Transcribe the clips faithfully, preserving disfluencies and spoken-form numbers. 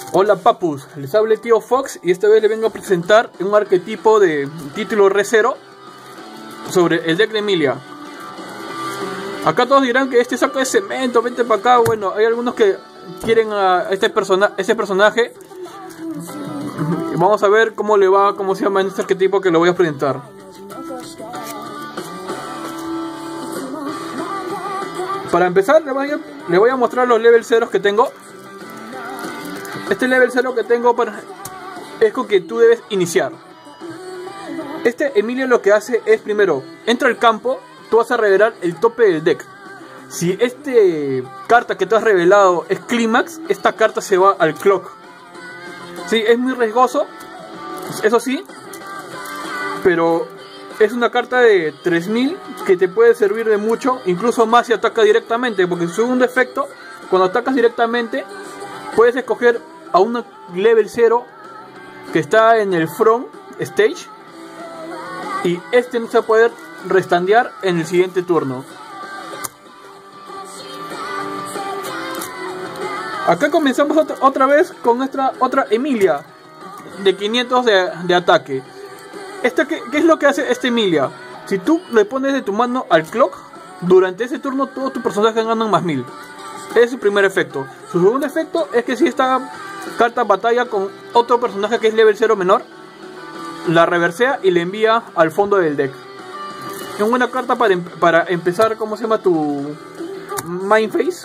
Hola papus, les habla el tío Fox y esta vez les vengo a presentar un arquetipo de título Re Zero sobre el deck de Emilia. Acá todos dirán que este saco de cemento, vente para acá. Bueno, hay algunos que quieren a este, persona este personaje. Vamos a ver cómo le va, cómo se llama en este arquetipo que lo voy a presentar. Para empezar, le voy a, le voy a mostrar los level ceros que tengo. Este level cero que tengo para, es con que tú debes iniciar. Este Emilia lo que hace es, primero, entra al campo, tú vas a revelar el tope del deck. Si este carta que tú has revelado es Clímax, esta carta se va al Clock. Sí, es muy riesgoso, eso sí, pero es una carta de tres mil que te puede servir de mucho, incluso más si ataca directamente, porque su segundo efecto, cuando atacas directamente, puedes escoger a un level cero que está en el front stage y este no se va a poder restandear en el siguiente turno. Acá comenzamos otra, otra vez con nuestra otra Emilia de quinientos de, de ataque. Esta, ¿qué, ¿Qué es lo que hace esta Emilia? Si tú le pones de tu mano al Clock, durante ese turno todos tus personajes ganan más mil. Ese es su primer efecto. Su segundo efecto es que si esta carta batalla con otro personaje que es level cero menor, la reversea y le envía al fondo del deck. Es una buena carta para, para empezar, ¿cómo se llama? Tu Mind Phase.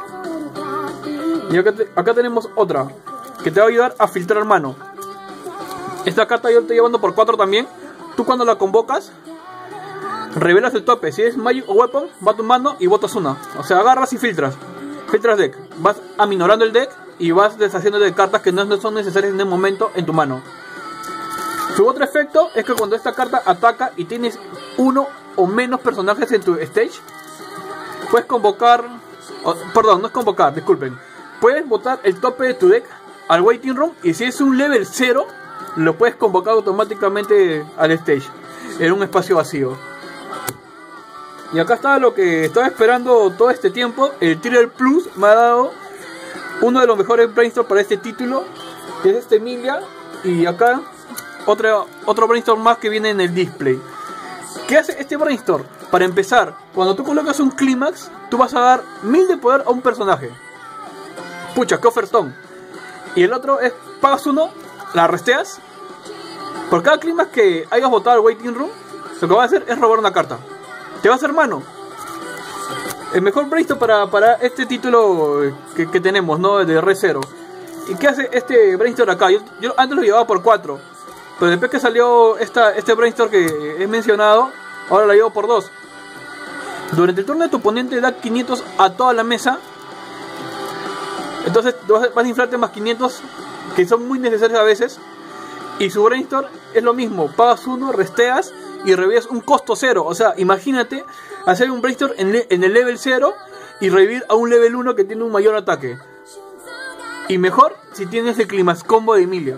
Y acá, te, acá tenemos otra que te va a ayudar a filtrar mano. Esta carta yo te estoy llevando por cuatro también. Tú cuando la convocas, revelas el tope. Si es Magic o Weapon, va a tu mano y botas una. O sea, agarras y filtras. Filtras deck. Vas aminorando el deck y vas deshaciendo de cartas que no son necesarias en el momento en tu mano. Su otro efecto es que cuando esta carta ataca y tienes uno o menos personajes en tu stage, puedes convocar... Oh, perdón, no es convocar, disculpen. Puedes botar el tope de tu deck al waiting room y si es un level cero, lo puedes convocar automáticamente al stage en un espacio vacío. Y acá está lo que estaba esperando todo este tiempo. El Thriller Plus me ha dado uno de los mejores brainstorm para este título, que es este Emilia. Y acá otro, otro brainstorm más que viene en el display. ¿Qué hace este brainstorm? Para empezar, cuando tú colocas un Clímax, tú vas a dar mil de poder a un personaje. Pucha, qué ofertón. Y el otro es, pagas uno, la resteas. Por cada Clímax que hayas botado al waiting room, lo que va a hacer es robar una carta. Te va a hacer mano. El mejor brainstorm para, para este título que, que tenemos, ¿no? De Re Zero. ¿Y qué hace este brainstorm acá? Yo, yo antes lo llevaba por cuatro, pero después que salió esta, este brainstorm que he mencionado, ahora lo llevo por dos. Durante el turno de tu oponente da quinientos a toda la mesa. Entonces vas a inflarte más quinientos, que son muy necesarios a veces. Y su brainstorm es lo mismo. Pagas uno, resteas y revives un costo cero. O sea, imagínate hacer un brainstorm en, en el level cero y revivir a un level uno que tiene un mayor ataque. Y mejor si tienes el Clímax combo de Emilia.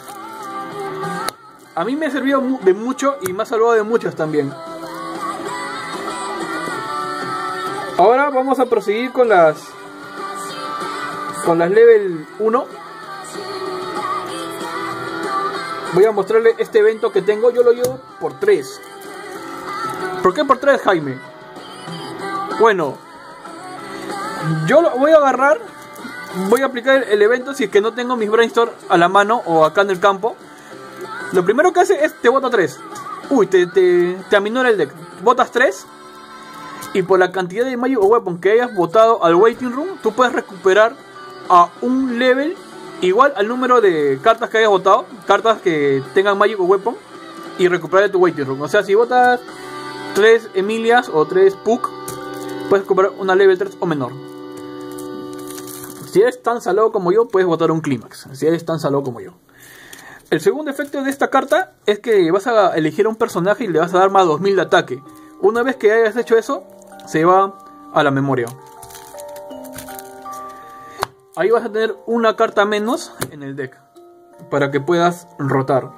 A mí me ha servido de mucho y me ha salvado de muchas también. Ahora vamos a proseguir con las con las level uno. Voy a mostrarle este evento que tengo. Yo lo llevo por tres. ¿Por qué por tres, Jaime? Bueno, yo lo voy a agarrar. Voy a aplicar el evento si es que no tengo mis brainstorm a la mano o acá en el campo. Lo primero que hace es te bota tres. Uy, te, te, te aminora el deck. Botas tres. Y por la cantidad de Magic o Weapon que hayas botado al waiting room, tú puedes recuperar a un level igual al número de cartas que hayas botado. Cartas que tengan Magic o Weapon. Y recuperar de tu waiting room. O sea, si botas tres Emilias o tres Puck, puedes recuperar una level tres o menor. Si eres tan salado como yo, puedes botar un Clímax. Si eres tan salado como yo. El segundo efecto de esta carta es que vas a elegir a un personaje y le vas a dar más dos mil de ataque. Una vez que hayas hecho eso, se va a la memoria. Ahí vas a tener una carta menos en el deck para que puedas rotar.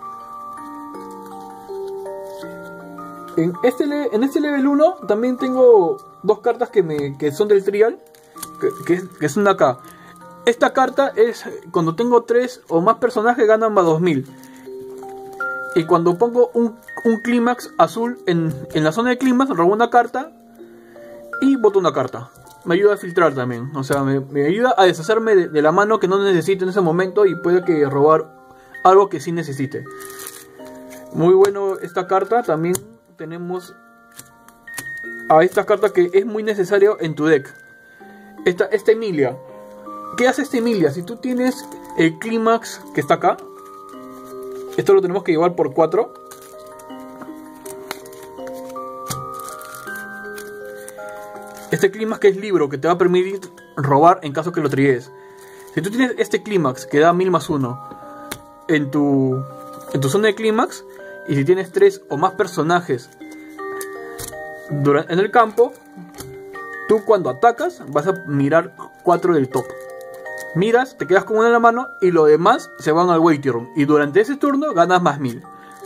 En este, en este level uno también tengo dos cartas que, me, que son del trial, que, que, es, que es una acá. esta carta es cuando tengo tres o más personajes ganan más dos mil. Y cuando pongo un, un clímax azul en, en la zona de clímax, robo una carta y boto una carta. Me ayuda a filtrar también, o sea, me, me ayuda a deshacerme de, de la mano que no necesito en ese momento y puede que robar algo que sí necesite. Muy bueno esta carta. También tenemos a esta carta que es muy necesario en tu deck. Esta, esta Emilia. ¿Qué hace esta Emilia? Si tú tienes el clímax que está acá, esto lo tenemos que llevar por cuatro. Este clímax que es libro, que te va a permitir robar en caso que lo trigues. Si tú tienes este clímax que da mil más uno en tu, en tu zona de clímax, y si tienes tres o más personajes durante, en el campo, tú cuando atacas vas a mirar cuatro del top. Miras, te quedas con uno en la mano y los demás se van al waiting room. Y durante ese turno ganas más mil.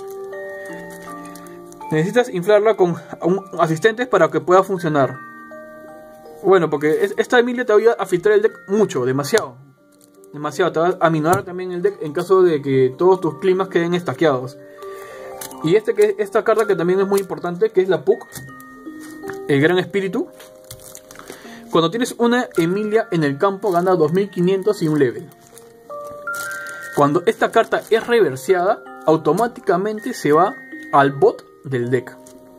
Necesitas inflarla con un, asistentes para que pueda funcionar. Bueno, porque es, esta Emilia te ayuda a filtrar el deck mucho, demasiado. Demasiado, te va a minorar también el deck en caso de que todos tus climas queden estaqueados. Y este que esta carta que también es muy importante, que es la Puck, el Gran Espíritu. Cuando tienes una Emilia en el campo, gana dos mil quinientos y un level. Cuando esta carta es reverseada, automáticamente se va al bot del deck.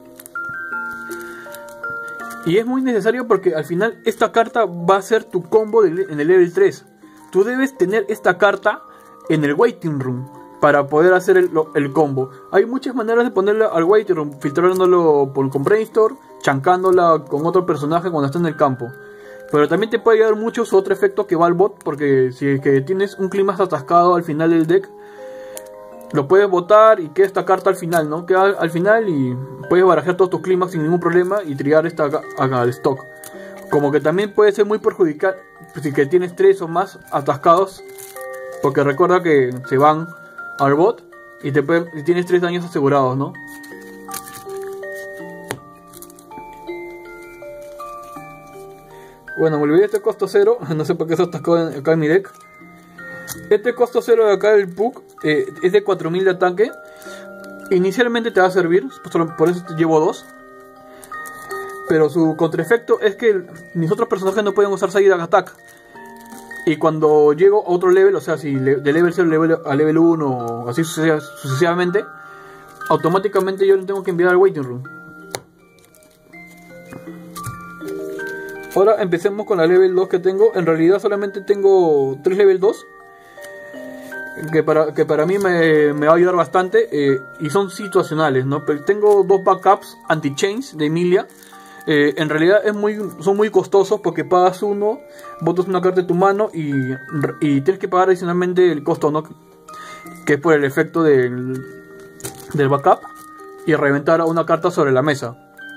Y es muy necesario porque al final esta carta va a ser tu combo de, en el level tres. Tú debes tener esta carta en el waiting room para poder hacer el, el combo. Hay muchas maneras de ponerla al waiting room, filtrándolo por, con brainstorm, chancándola con otro personaje cuando está en el campo. Pero también te puede ayudar mucho su otro efecto que va al bot, porque si es que tienes un clima atascado al final del deck, lo puedes botar y queda esta carta al final, ¿no? Queda al final y puedes barajar todos tus climas sin ningún problema y triar esta acá, acá al stock. Como que también puede ser muy perjudicial si que tienes tres o más atascados, porque recuerda que se van al bot y te puede, y tienes tres daños asegurados, ¿no? Bueno, me olvidé de este costo cero, no sé por qué se atascó acá en mi deck. Este costo cero de acá del Puck eh, es de cuatro mil de ataque. Inicialmente te va a servir, por eso te llevo dos. Pero su contraefecto es que mis otros personajes no pueden usar Side Attack. Y cuando llego a otro level, o sea, si de level cero level a level uno o así sucesivamente, automáticamente yo le tengo que enviar al waiting room. Ahora empecemos con la level dos que tengo. En realidad solamente tengo tres level dos. Que para, que para mí me, me va a ayudar bastante. Eh, y son situacionales, ¿no? Pero tengo dos backups anti-chains de Emilia. Eh, en realidad es muy, son muy costosos porque pagas uno, botas una carta de tu mano y, y tienes que pagar adicionalmente el costo, ¿no? Que es por el efecto del, del backup y reventar una carta sobre la mesa.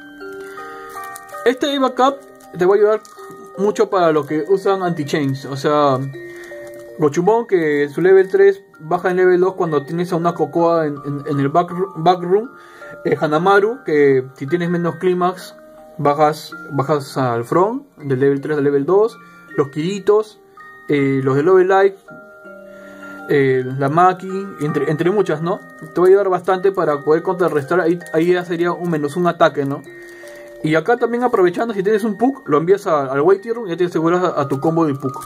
Este backup te va a ayudar mucho para los que usan anti-chains. O sea, Gochumon, que su level tres baja en level dos cuando tienes a una Cocoa en, en, en el back, backroom. eh, Hanamaru, que si tienes menos clímax bajas, bajas al front del level tres al level dos. Los Kiritos, eh, los de Love Light, eh, la Maki, entre, entre muchas, ¿no? Te va a ayudar bastante para poder contrarrestar. Ahí, ahí ya sería un menos un ataque, ¿no? Y acá también aprovechando, si tienes un Puck, lo envías a, al waiting room y ya te aseguras a, a tu combo del Puck.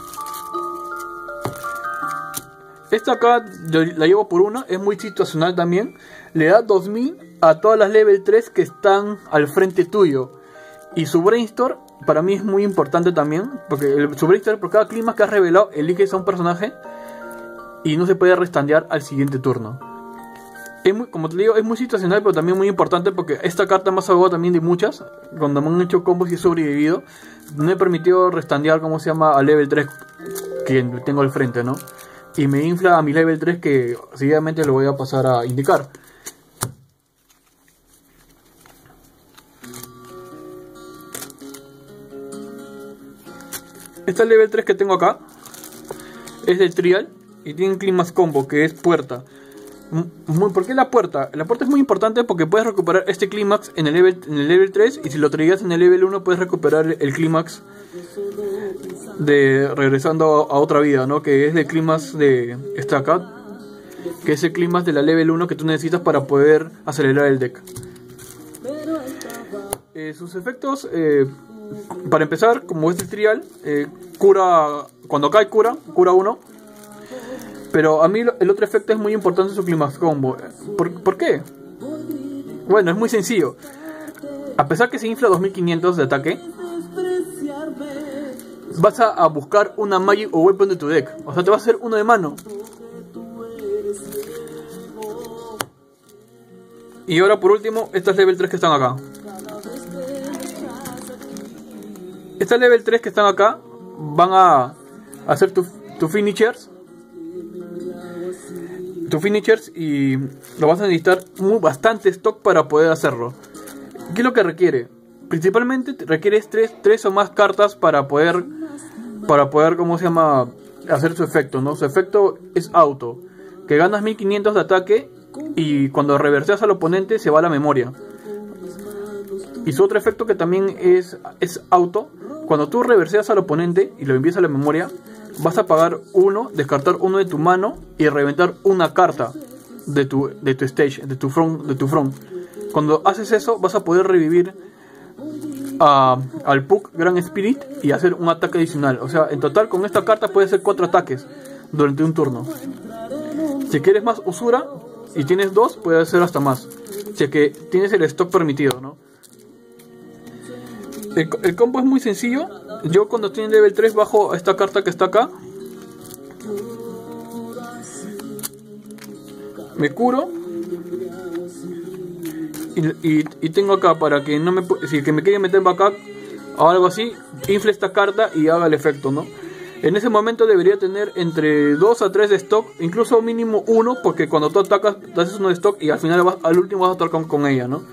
Esta acá la llevo por una, es muy situacional también. Le da dos mil a todas las level tres que están al frente tuyo. Y su brainstorm para mí es muy importante también, porque el, su brainstorm por cada clima que has revelado eliges a un personaje y no se puede restandear al siguiente turno. Es muy, como te digo, es muy situacional, pero también muy importante porque esta carta me ha salvado también de muchas. Cuando me han hecho combos y he sobrevivido, me he permitido restandear, como se llama, a level tres que tengo al frente, ¿no? Y me infla a mi level tres, que seguidamente lo voy a pasar a indicar. Esta level tres que tengo acá es del trial y tiene un climax combo que es puerta. Muy, ¿Por qué la puerta? La puerta es muy importante porque puedes recuperar este clímax en el level en el level tres, y si lo traigas en el level uno puedes recuperar el clímax de regresando a otra vida, ¿no? Que es el clímax de esta acá, que es el clímax de la level uno que tú necesitas para poder acelerar el deck. Eh, sus efectos, eh, para empezar, como es el trial, eh, cura, cuando cae cura, cura uno. Pero a mí el otro efecto es muy importante en su clímax combo. ¿Por, ¿Por qué? Bueno, es muy sencillo. A pesar que se infla dos mil quinientos de ataque, vas a, a buscar una Magic o Weapon de tu deck. O sea, te va a hacer uno de mano. Y ahora por último, estas level tres que están acá. Estas level tres que están acá van a hacer tu, tu finishers. Tu finishers y lo vas a necesitar muy, bastante stock para poder hacerlo. ¿Qué es lo que requiere? Principalmente requieres tres, tres o más cartas para poder, para poder, ¿cómo se llama? Hacer su efecto, ¿no? Su efecto es auto, que ganas mil quinientos de ataque y cuando reverseas al oponente se va a la memoria. Y su otro efecto que también es, es auto, cuando tú reverseas al oponente y lo envías a la memoria, vas a pagar uno, descartar uno de tu mano y reventar una carta de tu, de tu stage, de tu front, de tu front. Cuando haces eso vas a poder revivir a, al Puck Grand Spirit y hacer un ataque adicional. O sea, en total con esta carta puedes hacer cuatro ataques durante un turno. Si quieres más usura y tienes dos, puedes hacer hasta más. Si es que tienes el stock permitido, ¿no? El, el combo es muy sencillo. Yo cuando estoy en level tres bajo esta carta que está acá. Me curo. Y, y, y tengo acá para que no me... Si que me quiere meter backup o algo así, infle esta carta y haga el efecto, ¿no? En ese momento debería tener entre dos a tres de stock, incluso mínimo uno, porque cuando tú atacas, te haces uno de stock y al final vas, al último vas a atacar con, con ella, ¿no?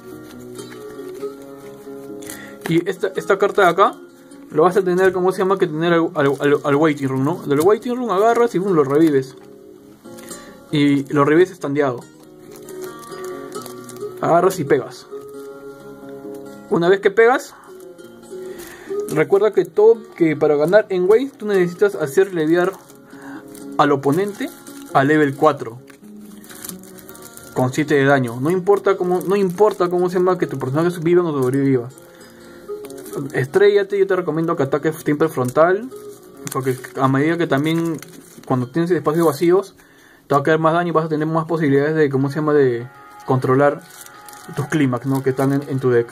Y esta, esta carta de acá lo vas a tener, como se llama, que tener al, al, al, al waiting room, ¿no? Del waiting room agarras y boom, lo revives. Y lo revives estandeado. Agarras y pegas. Una vez que pegas, recuerda que todo que para ganar en Wave tú necesitas hacer leviar al oponente a level cuatro con siete de daño. No importa cómo, no importa cómo se llama que tu personaje viva o sobreviva. Estrellate, yo te recomiendo que ataques siempre frontal, porque a medida que también cuando tienes espacios vacíos te va a caer más daño y vas a tener más posibilidades de, ¿cómo se llama?, de controlar tus clímax, ¿no?, que están en, en tu deck.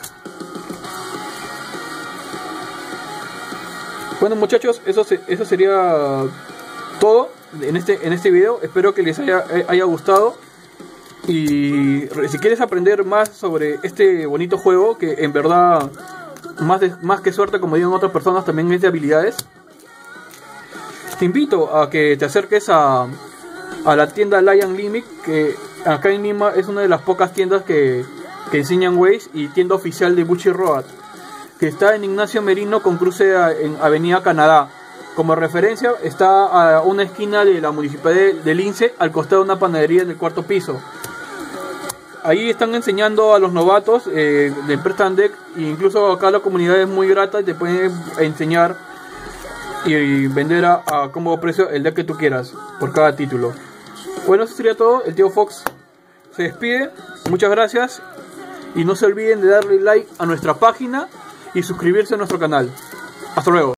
Bueno, muchachos, eso, se, eso sería todo en este, en este video. Espero que les haya, haya gustado. Y si quieres aprender más sobre este bonito juego, que en verdad más, de, más que suerte, como digan otras personas, también es de habilidades, te invito a que te acerques a, a la tienda Lion Limit, que acá en Lima es una de las pocas tiendas que, que enseñan Waze, y tienda oficial de Bushiroad, que está en Ignacio Merino con cruce a, en Avenida Canadá. Como referencia, está a una esquina de la municipalidad de, de Lince, al costado de una panadería en el cuarto piso. Ahí están enseñando a los novatos, eh, le prestan deck, e incluso acá la comunidad es muy grata y te pueden enseñar y, y vender a, a cómodo precio el deck que tú quieras por cada título. Bueno, eso sería todo. El tío Fox se despide. Muchas gracias y no se olviden de darle like a nuestra página y suscribirse a nuestro canal. Hasta luego.